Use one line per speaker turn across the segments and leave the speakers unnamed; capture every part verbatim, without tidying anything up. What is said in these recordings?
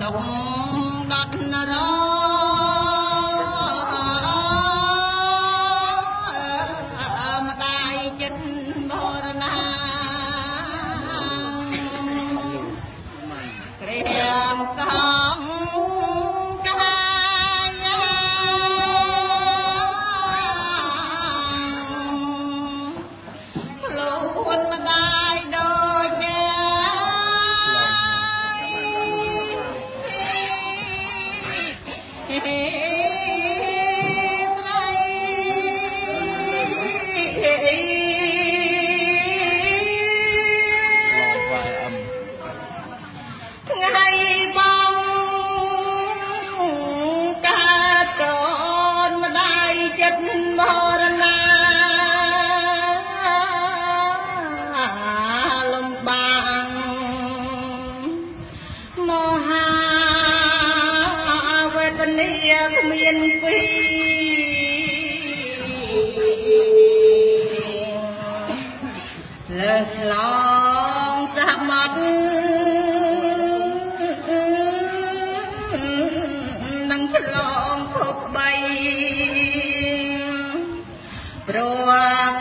đọc đặt ra mà đại chân bồ na riêng tâm miền quê lơ lòng xa mắt nắng lòng khóc bay rồi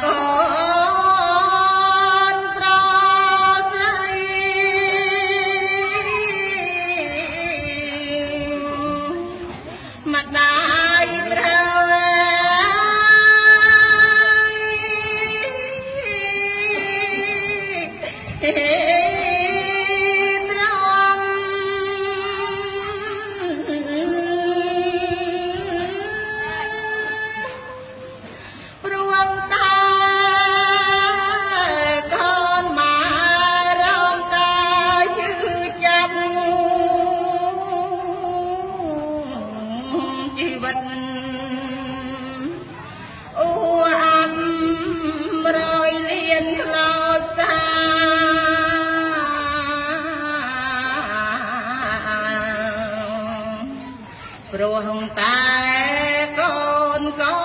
ព្រោះតែកូនកូ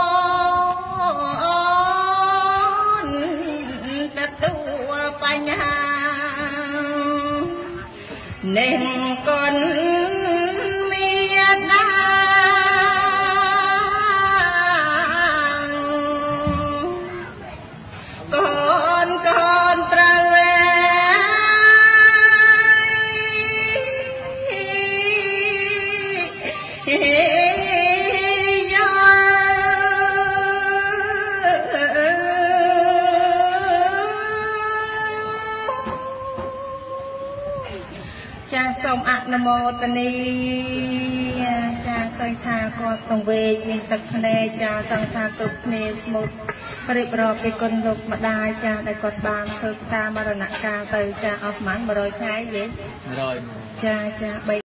នទទួលបញ្ហានឹងកូនមានណាកូនកូនត្រូវចាសូមអនុមោទនីចាឃើញថាគាត់សង្វេគមានទឹកភ្នែកចាសង្សារគ្រប់គ្នាស្មុតរៀបរាប់ពីគុណលោកម្ដាយចាដែលគាត់បានធ្វើតាមមរណកាលទៅចាអស់ប្រហែលមួយរយថ្ងៃទេមួយរយចាចា